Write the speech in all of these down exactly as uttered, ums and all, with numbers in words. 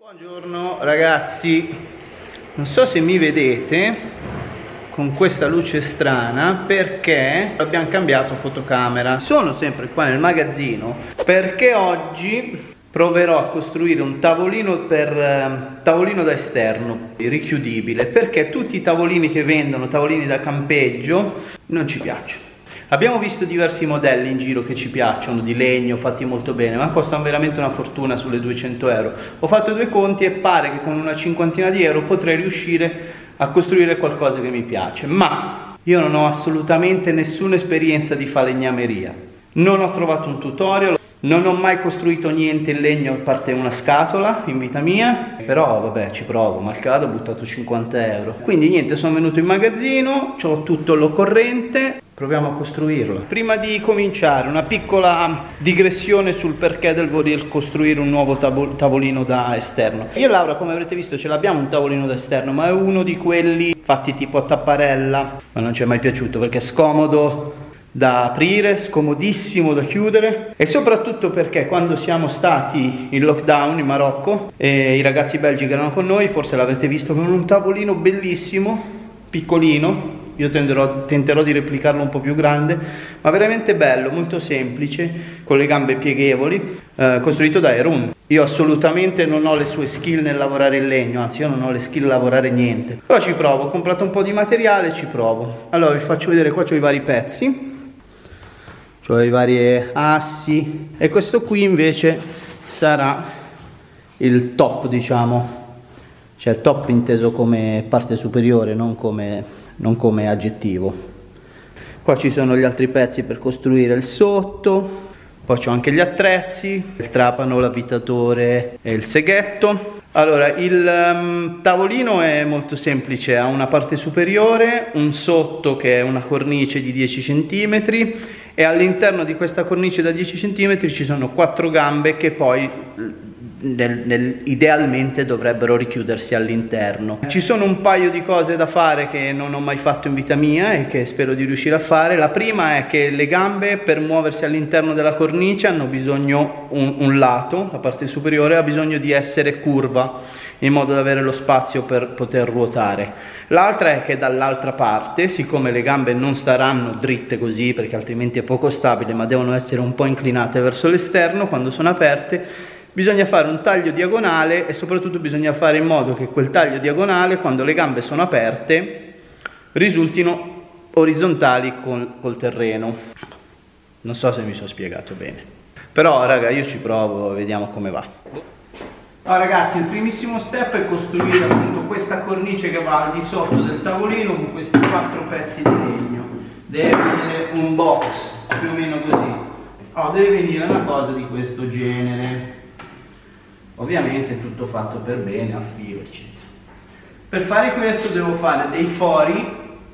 Buongiorno ragazzi, non so se mi vedete con questa luce strana perché abbiamo cambiato fotocamera. Sono sempre qua nel magazzino perché oggi proverò a costruire un tavolino per eh, tavolino da esterno richiudibile, perché tutti i tavolini che vendono, tavolini da campeggio, non ci piacciono. Abbiamo visto diversi modelli in giro che ci piacciono, di legno, fatti molto bene, ma costano veramente una fortuna, sulle duecento euro. Ho fatto due conti e pare che con una cinquantina di euro potrei riuscire a costruire qualcosa che mi piace, ma io non ho assolutamente nessuna esperienza di falegnameria. Non ho trovato un tutorial, non ho mai costruito niente in legno a parte una scatola in vita mia, però vabbè, ci provo, malgrado ho buttato cinquanta euro. Quindi niente, sono venuto in magazzino, ho tutto l'occorrente. Proviamo a costruirlo. Prima di cominciare, una piccola digressione sul perché del voler costruire un nuovo tavolino da esterno. Io e Laura, come avrete visto, ce l'abbiamo un tavolino da esterno, ma è uno di quelli fatti tipo a tapparella, ma non ci è mai piaciuto perché è scomodo da aprire, scomodissimo da chiudere, e soprattutto perché quando siamo stati in lockdown in Marocco e i ragazzi belgi che erano con noi, forse l'avrete visto, con un tavolino bellissimo, piccolino. Io tenderò, tenterò di replicarlo un po' più grande, ma veramente bello, molto semplice, con le gambe pieghevoli, eh, costruito da Erun. Io assolutamente non ho le sue skill nel lavorare in legno, anzi io non ho le skill a lavorare niente. Però ci provo, ho comprato un po' di materiale, ci provo. Allora vi faccio vedere, qua c'ho i vari pezzi, c'ho i vari assi, e questo qui invece sarà il top, diciamo, cioè il top inteso come parte superiore, non come... non come aggettivo. Qua ci sono gli altri pezzi per costruire il sotto, poi c'ho anche gli attrezzi, il trapano, l'avvitatore e il seghetto. Allora, il um, tavolino è molto semplice, ha una parte superiore, un sotto che è una cornice di dieci centimetri, e all'interno di questa cornice da dieci centimetri ci sono quattro gambe che poi Nel, nel, idealmente dovrebbero richiudersi all'interno. Ci sono un paio di cose da fare che non ho mai fatto in vita mia e che spero di riuscire a fare. La prima è che le gambe, per muoversi all'interno della cornice, hanno bisogno, un, un lato, la parte superiore, ha bisogno di essere curva in modo da avere lo spazio per poter ruotare. L'altra è che dall'altra parte, siccome le gambe non staranno dritte così perché altrimenti è poco stabile, ma devono essere un po' inclinate verso l'esterno quando sono aperte, bisogna fare un taglio diagonale, e soprattutto bisogna fare in modo che quel taglio diagonale, quando le gambe sono aperte, risultino orizzontali col, col terreno. Non so se mi sono spiegato bene, però raga, io ci provo, vediamo come va. Allora ragazzi, il primissimo step è costruire appunto questa cornice che va al di sotto del tavolino con questi quattro pezzi di legno. Deve venire un box più o meno così. Oh, deve venire una cosa di questo genere. Ovviamente tutto fatto per bene, a filo, eccetera. Per fare questo devo fare dei fori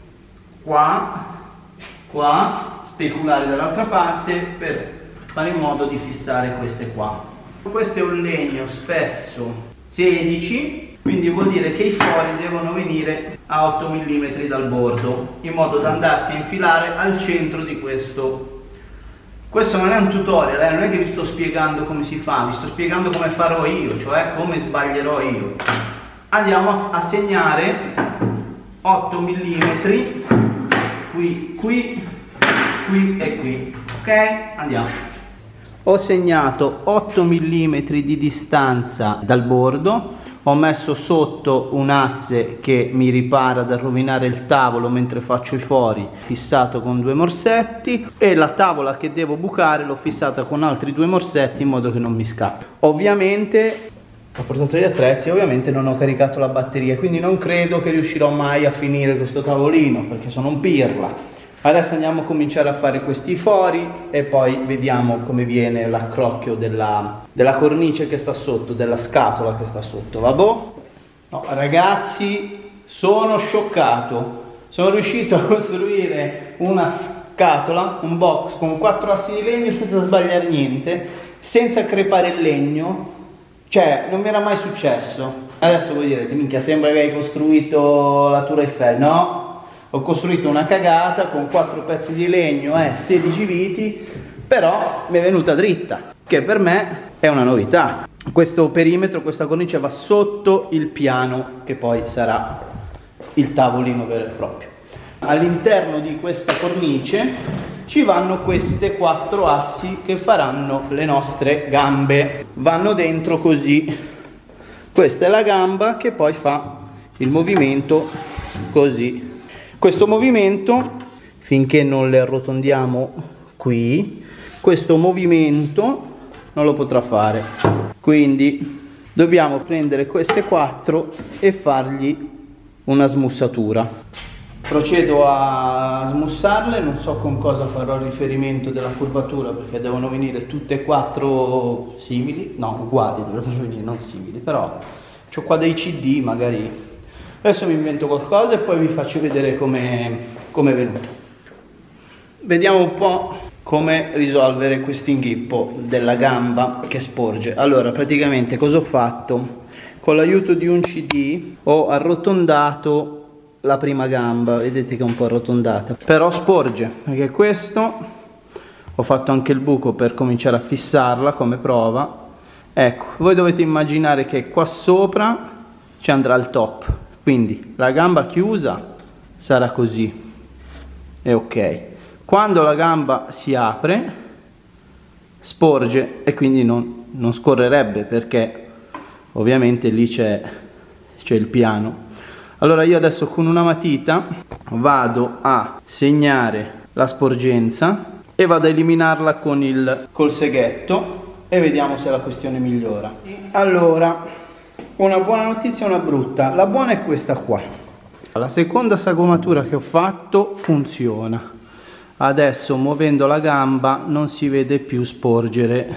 qua, qua, speculare dall'altra parte per fare in modo di fissare queste qua. Questo è un legno spesso sedici, quindi vuol dire che i fori devono venire a otto millimetri dal bordo, in modo da andarsi a infilare al centro di questo. Questo non è un tutorial, eh? Non è che vi sto spiegando come si fa, vi sto spiegando come farò io, cioè come sbaglierò io. Andiamo a, a segnare otto millimetri, qui, qui, qui e qui, ok? Andiamo. Ho segnato otto millimetri di distanza dal bordo, ho messo sotto un asse che mi ripara dal rovinare il tavolo mentre faccio i fori, fissato con due morsetti, e la tavola che devo bucare l'ho fissata con altri due morsetti in modo che non mi scappi. Ovviamente ho portato gli attrezzi, ovviamente non ho caricato la batteria, quindi non credo che riuscirò mai a finire questo tavolino perché sono un pirla. Adesso andiamo a cominciare a fare questi fori e poi vediamo come viene l'accrocchio della, della cornice che sta sotto, della scatola che sta sotto. Vabbè? No, ragazzi, sono scioccato. Sono riuscito a costruire una scatola, un box con quattro assi di legno senza sbagliare niente, senza crepare il legno. Cioè, non mi era mai successo. Adesso voi direte, minchia, sembra che hai costruito la Tour Eiffel. No. Ho costruito una cagata con quattro pezzi di legno e eh, sedici viti, però mi è venuta dritta, che per me è una novità. questo perimetro, questa cornice va sotto il piano che poi sarà il tavolino vero e proprio. All'interno di questa cornice ci vanno queste quattro assi che faranno le nostre gambe, vanno dentro così. Questa è la gamba che poi fa il movimento così. Questo movimento, finché non le arrotondiamo qui, questo movimento non lo potrà fare. Quindi dobbiamo prendere queste quattro e fargli una smussatura. Procedo a smussarle, non so con cosa farò riferimento della curvatura perché devono venire tutte e quattro simili, no uguali dovrebbero venire, non simili, però ho qua dei C D, magari adesso mi invento qualcosa e poi vi faccio vedere come è venuto. Vediamo un po' come risolvere questo inghippo della gamba che sporge. Allora, praticamente cosa ho fatto? Con l'aiuto di un C D ho arrotondato la prima gamba, vedete che è un po' arrotondata, però sporge, perché questo ho fatto anche il buco per cominciare a fissarla come prova. Ecco, voi dovete immaginare che qua sopra ci andrà il top, quindi la gamba chiusa sarà così, e ok. Quando la gamba si apre sporge e quindi non, non scorrerebbe, perché ovviamente lì c'è il piano. Allora io adesso con una matita vado a segnare la sporgenza e vado a eliminarla con il col seghetto e vediamo se la questione migliora. Allora, una buona notizia e una brutta. La buona è questa qua. La seconda sagomatura che ho fatto funziona. Adesso muovendo la gamba non si vede più sporgere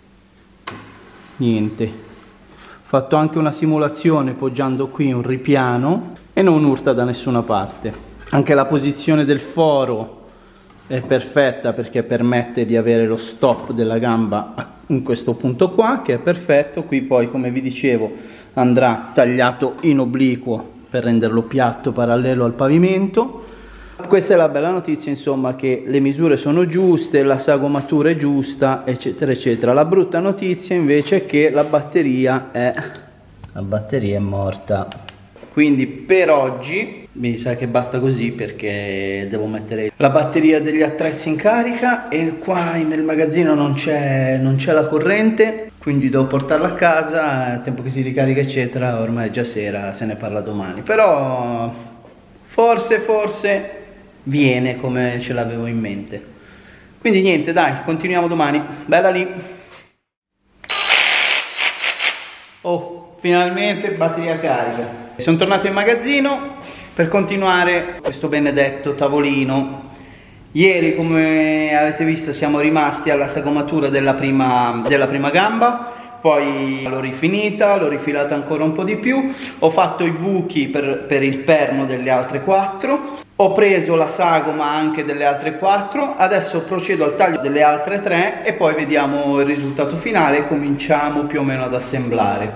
niente. Ho fatto anche una simulazione poggiando qui un ripiano e non urta da nessuna parte. Anche la posizione del foro è perfetta perché permette di avere lo stop della gamba in questo punto qua, che è perfetto. Qui poi, come vi dicevo, andrà tagliato in obliquo per renderlo piatto, parallelo al pavimento. Questa è la bella notizia, insomma, che le misure sono giuste, la sagomatura è giusta, eccetera eccetera. La brutta notizia invece è che la batteria è la batteria è morta. Quindi per oggi mi sa che basta così, perché devo mettere la batteria degli attrezzi in carica e qua nel magazzino non c'è non c'è la corrente, quindi devo portarla a casa, tempo che si ricarica eccetera. Ormai è già sera, se ne parla domani, però forse forse viene come ce l'avevo in mente. Quindi niente, dai, continuiamo domani. Bella lì. Oh, finalmente batteria carica. Sono tornato in magazzino per continuare questo benedetto tavolino. Ieri, come avete visto, siamo rimasti alla sagomatura della prima, della prima gamba. Poi l'ho rifinita, l'ho rifilata ancora un po' di più, ho fatto i buchi per, per il perno delle altre quattro, ho preso la sagoma anche delle altre quattro, adesso procedo al taglio delle altre tre e poi vediamo il risultato finale e cominciamo più o meno ad assemblare.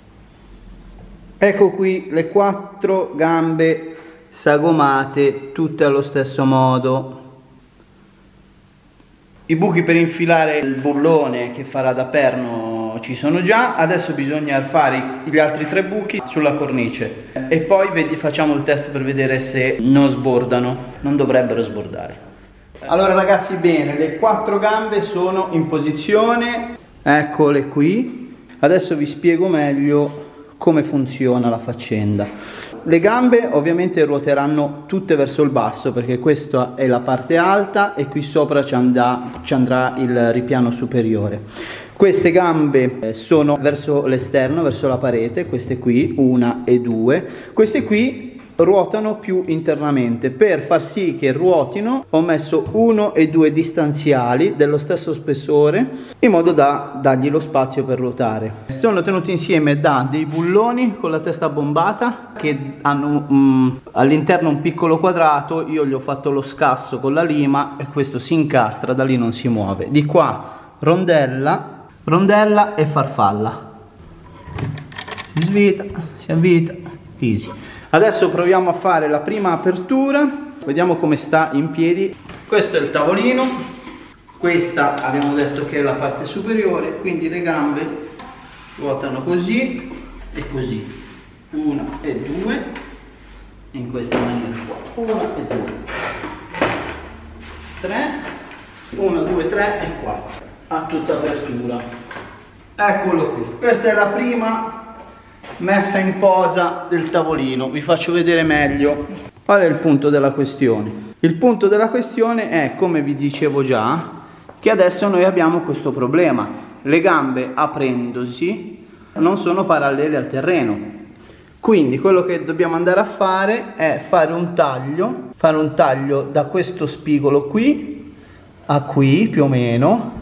Ecco qui le quattro gambe sagomate, tutte allo stesso modo. I buchi per infilare il bullone che farà da perno ci sono già, adesso bisogna fare gli altri tre buchi sulla cornice e poi vedi, facciamo il test per vedere se non sbordano, non dovrebbero sbordare. Allora ragazzi, bene, le quattro gambe sono in posizione, eccole qui. Adesso vi spiego meglio come funziona la faccenda. Le gambe ovviamente ruoteranno tutte verso il basso, perché questa è la parte alta e qui sopra ci andrà, ci andrà il ripiano superiore. Queste gambe sono verso l'esterno, verso la parete, queste qui, una e due. Queste qui ruotano più internamente. Per far sì che ruotino ho messo uno e due distanziali dello stesso spessore, in modo da dargli lo spazio per ruotare. Sono tenuti insieme da dei bulloni con la testa bombata che hanno um, all'interno un piccolo quadrato. Io gli ho fatto lo scasso con la lima e questo si incastra, da lì non si muove. Di qua rondella, rondella e farfalla. Si svita, si avvita, easy. Adesso proviamo a fare la prima apertura, vediamo come sta in piedi. Questo è il tavolino, questa abbiamo detto che è la parte superiore, quindi le gambe ruotano così e così, una e due, in questa maniera qua, una e due, tre, uno, due, tre e quattro, a tutta apertura. Eccolo qui, questa è la prima messa in posa del tavolino. Vi faccio vedere meglio qual è il punto della questione. Il punto della questione è, come vi dicevo già, che adesso noi abbiamo questo problema: le gambe aprendosi non sono parallele al terreno, quindi quello che dobbiamo andare a fare è fare un taglio fare un taglio da questo spigolo qui a qui più o meno,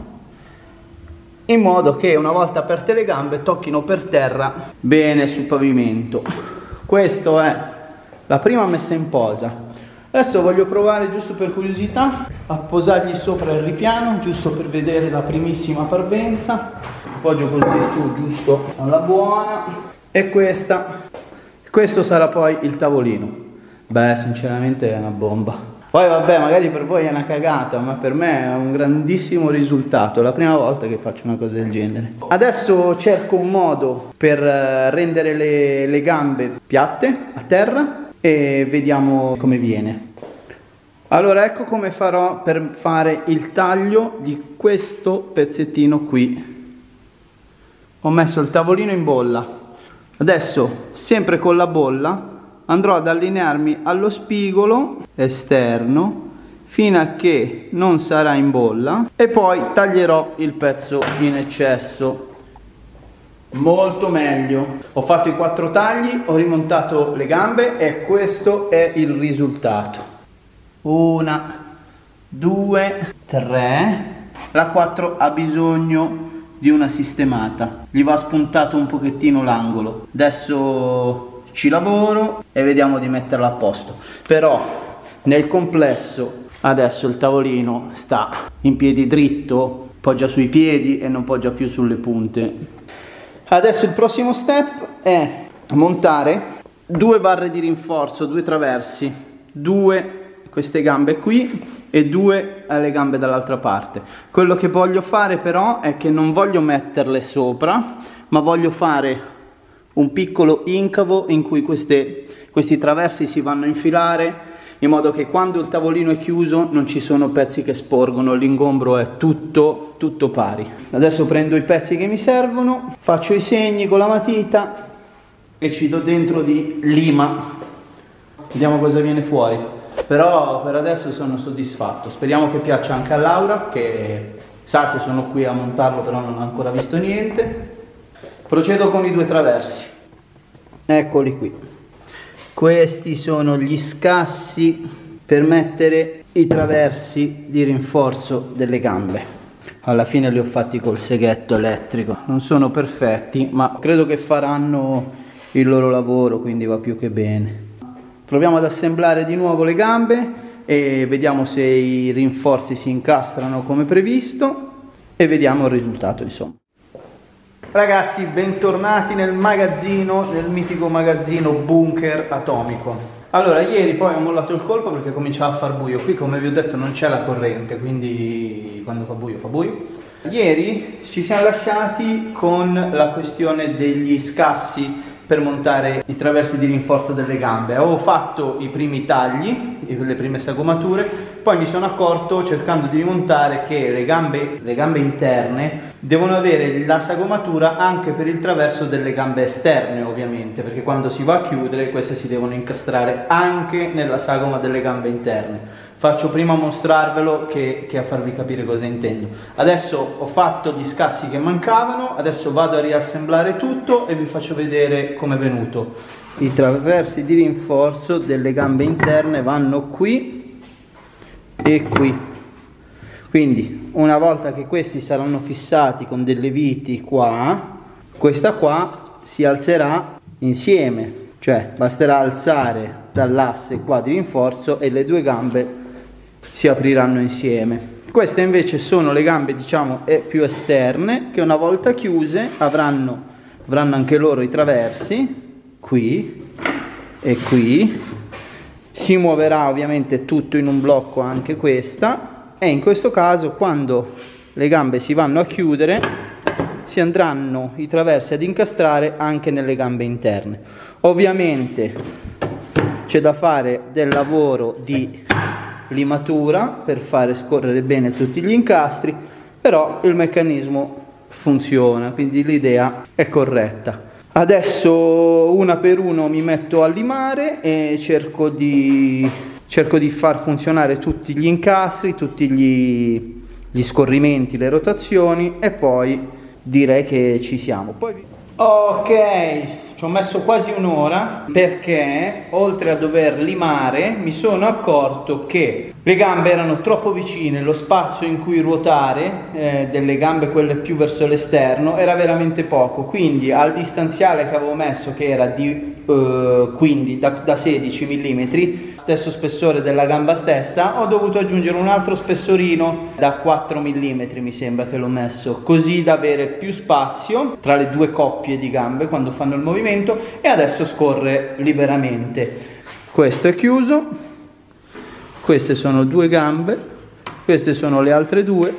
in modo che una volta aperte le gambe tocchino per terra bene sul pavimento. Questa è la prima messa in posa. Adesso voglio provare, giusto per curiosità, a posargli sopra il ripiano, giusto per vedere la primissima parvenza. Appoggio così su, giusto alla buona. E questa, questo sarà poi il tavolino. Beh, sinceramente è una bomba. Poi vabbè, magari per voi è una cagata, ma per me è un grandissimo risultato. È la prima volta che faccio una cosa del genere. Adesso cerco un modo per rendere le, le gambe piatte a terra e vediamo come viene. Allora, ecco come farò per fare il taglio di questo pezzettino qui. Ho messo il tavolino in bolla. Adesso, sempre con la bolla, andrò ad allinearmi allo spigolo esterno fino a che non sarà in bolla e poi taglierò il pezzo in eccesso. Molto meglio. Ho fatto i quattro tagli, ho rimontato le gambe e questo è il risultato. Una, due, tre. La quattro ha bisogno di una sistemata, gli va spuntato un pochettino l'angolo. Adesso ci lavoro e vediamo di metterla a posto. Però nel complesso adesso il tavolino sta in piedi dritto, poggia sui piedi e non poggia più sulle punte. Adesso il prossimo step è montare due barre di rinforzo, due traversi, due queste gambe qui e due alle gambe dall'altra parte. Quello che voglio fare però è che non voglio metterle sopra, ma voglio fare un piccolo incavo in cui queste, questi traversi si vanno a infilare, in modo che quando il tavolino è chiuso non ci sono pezzi che sporgono, l'ingombro è tutto, tutto pari. Adesso prendo i pezzi che mi servono, faccio i segni con la matita e ci do dentro di lima. Vediamo cosa viene fuori. Però per adesso sono soddisfatto. Speriamo che piaccia anche a Laura, che sa che sono qui a montarlo, però non ha ancora visto niente. Procedo con i due traversi. Eccoli qui. Questi sono gli scassi per mettere i traversi di rinforzo delle gambe. Alla fine li ho fatti col seghetto elettrico. Non sono perfetti, ma credo che faranno il loro lavoro, quindi va più che bene. Proviamo ad assemblare di nuovo le gambe e vediamo se i rinforzi si incastrano come previsto e vediamo il risultato, insomma. Ragazzi, bentornati nel magazzino, nel mitico magazzino bunker atomico. Allora, ieri poi ho mollato il colpo perché cominciava a far buio. Qui, come vi ho detto, non c'è la corrente, quindi quando fa buio fa buio. Ieri ci siamo lasciati con la questione degli scassi per montare i traversi di rinforzo delle gambe. Avevo fatto i primi tagli, le prime sagomature, poi mi sono accorto, cercando di rimontare, che le gambe, le gambe interne devono avere la sagomatura anche per il traverso delle gambe esterne, ovviamente, perché quando si va a chiudere queste si devono incastrare anche nella sagoma delle gambe interne. Faccio prima a mostrarvelo che, che a farvi capire cosa intendo. Adesso ho fatto gli scassi che mancavano, adesso vado a riassemblare tutto e vi faccio vedere come è venuto. I traversi di rinforzo delle gambe interne vanno qui e qui. Quindi una volta che questi saranno fissati con delle viti qua, questa qua si alzerà insieme, cioè basterà alzare dall'asse qua di rinforzo e le due gambe si apriranno insieme. Queste invece sono le gambe, diciamo, più esterne, che una volta chiuse avranno, avranno anche loro i traversi qui e qui. Si muoverà ovviamente tutto in un blocco anche questa, e in questo caso quando le gambe si vanno a chiudere si andranno i traversi ad incastrare anche nelle gambe interne. Ovviamente c'è da fare del lavoro di limatura per fare scorrere bene tutti gli incastri, però il meccanismo funziona, quindi l'idea è corretta. Adesso una per uno mi metto a limare e cerco di, cerco di far funzionare tutti gli incastri, tutti gli, gli scorrimenti, le rotazioni, e poi direi che ci siamo. Poi... Ok, ci ho messo quasi un'ora perché oltre a dover limare mi sono accorto che le gambe erano troppo vicine, lo spazio in cui ruotare eh, delle gambe, quelle più verso l'esterno, era veramente poco, quindi al distanziale che avevo messo, che era di eh, quindi da, da sedici millimetri, stesso spessore della gamba stessa, ho dovuto aggiungere un altro spessorino da quattro millimetri, mi sembra che l'ho messo, così da avere più spazio tra le due coppie di gambe quando fanno il movimento, e adesso scorre liberamente. Questo è chiuso. Queste sono due gambe, queste sono le altre due,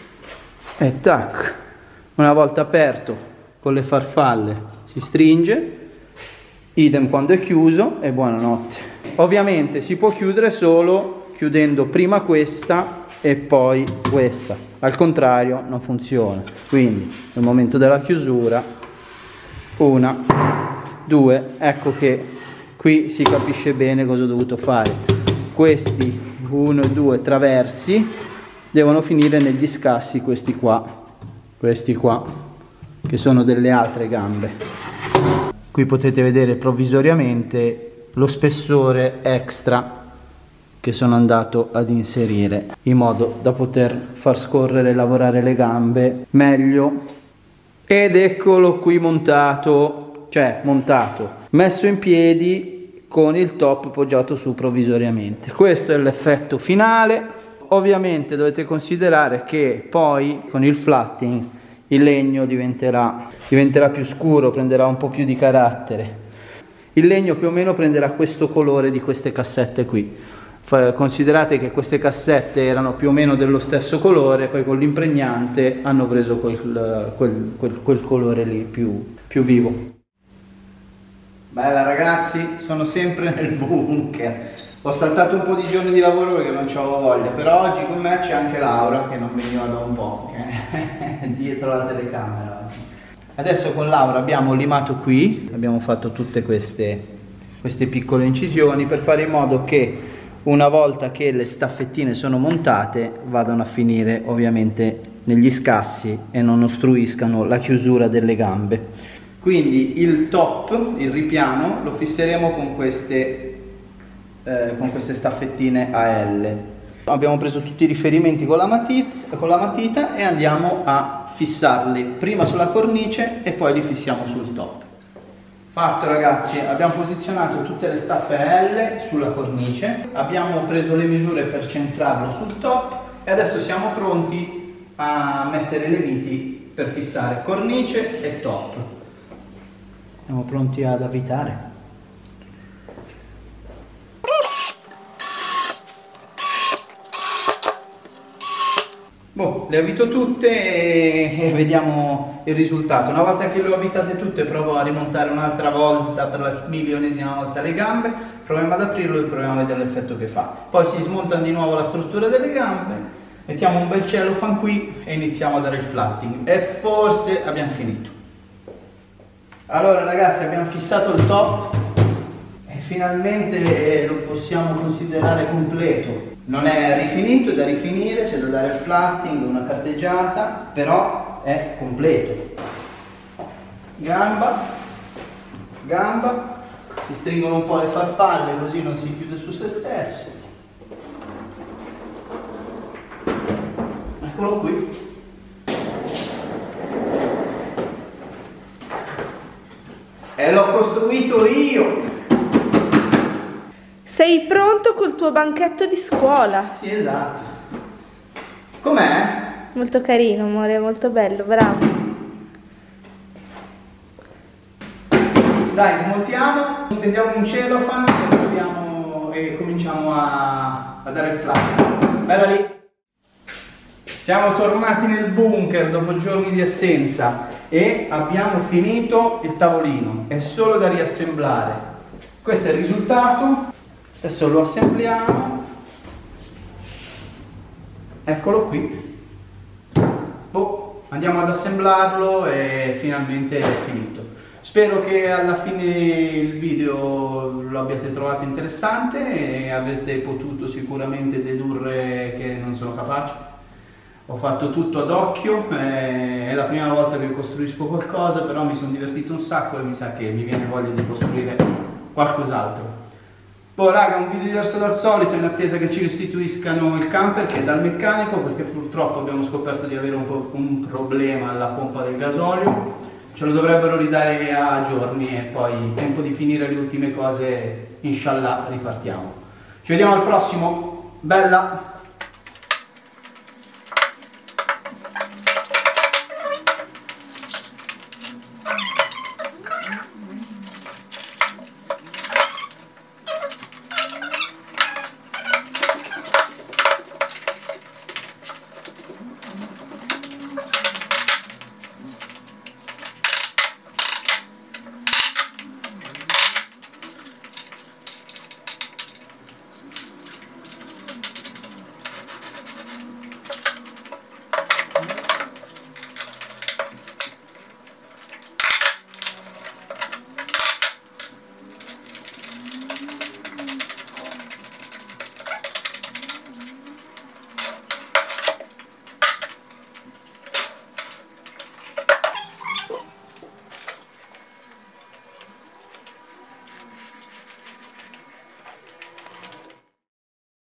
e tac, una volta aperto con le farfalle si stringe, idem quando è chiuso, e buonanotte. Ovviamente si può chiudere solo chiudendo prima questa e poi questa, al contrario non funziona. Quindi nel momento della chiusura, una, due, ecco che qui si capisce bene cosa ho dovuto fare. Questi uno e due traversi devono finire negli scassi, questi qua, questi qua, che sono delle altre gambe. Qui potete vedere provvisoriamente lo spessore extra che sono andato ad inserire, in modo da poter far scorrere e lavorare le gambe meglio. Ed eccolo qui montato, cioè montato, messo in piedi, con il top poggiato su provvisoriamente. Questo è l'effetto finale. Ovviamente dovete considerare che poi con il flatting il legno diventerà, diventerà più scuro, prenderà un po' più di carattere. Il legno più o meno prenderà questo colore di queste cassette qui. Considerate che queste cassette erano più o meno dello stesso colore, poi con l'impregnante hanno preso quel, quel, quel, quel colore lì più, più vivo. Bella ragazzi, sono sempre nel bunker. Ho saltato un po' di giorni di lavoro perché non c'avevo voglia, però oggi con me c'è anche Laura, che non veniva da un po', che è dietro la telecamera. Adesso con Laura abbiamo limato qui, abbiamo fatto tutte queste, queste piccole incisioni per fare in modo che una volta che le staffettine sono montate vadano a finire ovviamente negli scassi e non ostruiscano la chiusura delle gambe. Quindi il top, il ripiano, lo fisseremo con queste, eh, con queste staffettine a L. Abbiamo preso tutti i riferimenti con la, matita, con la matita e andiamo a fissarli prima sulla cornice e poi li fissiamo sul top. Fatto ragazzi, abbiamo posizionato tutte le staffe a L sulla cornice, abbiamo preso le misure per centrarlo sul top e adesso siamo pronti a mettere le viti per fissare cornice e top. Siamo pronti ad avvitare. Boh, le avvito tutte e vediamo il risultato. Una volta che le ho avvitate tutte provo a rimontare un'altra volta, per la milionesima volta, le gambe, proviamo ad aprirlo e proviamo a vedere l'effetto che fa. Poi si smonta di nuovo la struttura delle gambe, mettiamo un bel cellophane qui e iniziamo a dare il flatting e forse abbiamo finito. Allora ragazzi, abbiamo fissato il top e finalmente lo possiamo considerare completo. Non è rifinito, è da rifinire, c'è da dare il flatting, una carteggiata, però è completo. Gamba, gamba, si stringono un po' le farfalle così non si chiude su se stesso. Eccolo qui. E l'ho costruito io! Sei pronto col tuo banchetto di scuola? Sì, esatto. Com'è? Molto carino, amore, molto bello, bravo. Dai, smontiamo, stendiamo un cellophane e, proviamo, e cominciamo a, a dare il flash. Bella lì! Siamo tornati nel bunker dopo giorni di assenza. e abbiamo finito il tavolino, è solo da riassemblare. Questo è il risultato, adesso lo assembliamo, eccolo qui. Oh, andiamo ad assemblarlo e finalmente è finito. Spero che alla fine il video lo abbiate trovato interessante e avrete potuto sicuramente dedurre che non sono capace. Ho fatto tutto ad occhio, eh, è la prima volta che costruisco qualcosa, però mi sono divertito un sacco e mi sa che mi viene voglia di costruire qualcos'altro. Poi raga, un video diverso dal solito in attesa che ci restituiscano il camper che è dal meccanico, perché purtroppo abbiamo scoperto di avere un, po un problema alla pompa del gasolio. Ce lo dovrebbero ridare a giorni e poi tempo di finire le ultime cose, inshallah ripartiamo. Ci vediamo al prossimo, bella!